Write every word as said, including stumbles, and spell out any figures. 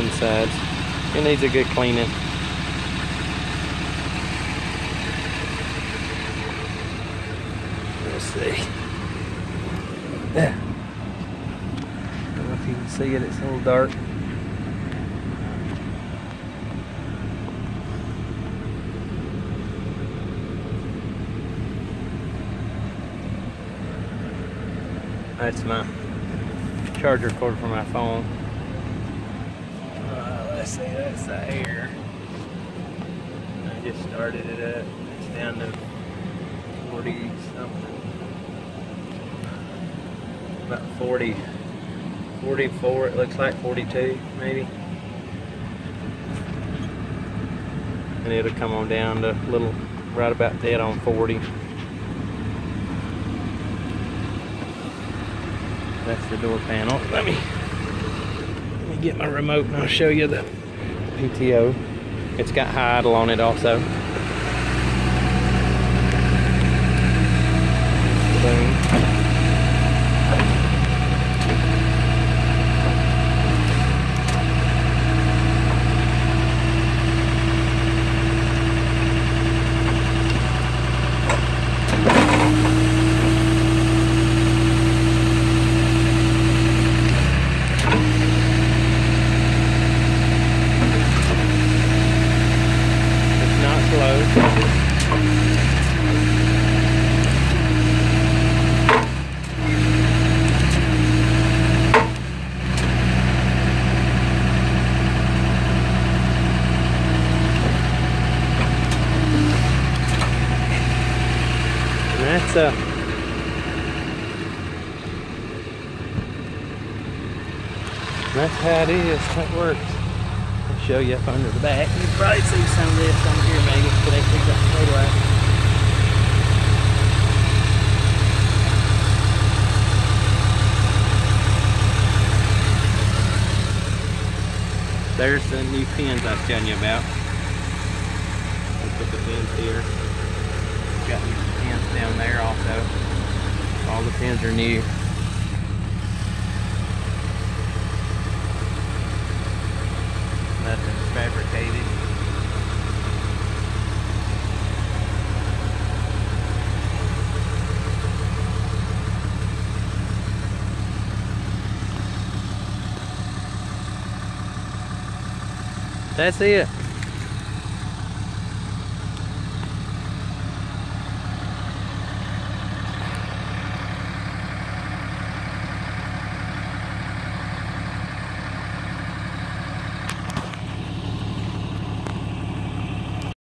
insides. It needs a good cleaning. Let's see. Yeah. I don't know if you can see it, it's a little dark. That's my charger cord for my phone. Uh, let's see, that's the air. I just started it up. It's down to forty something. About forty, forty-four, it looks like forty-two maybe. And it'll come on down to a little, right about dead on forty. That's the door panel. Let me, let me get my remote and I'll show you the P T O. It's got high idle on it also. Boom. That's uh that's how it is, how it works. I'll show you up under the back. You can probably see some of this on here, maybe, but they picked up the photo out. There's the new pins I was telling you about. I'll put the pins here. Got new pins down there also. All the pins are new. Nothing's fabricated. That's it.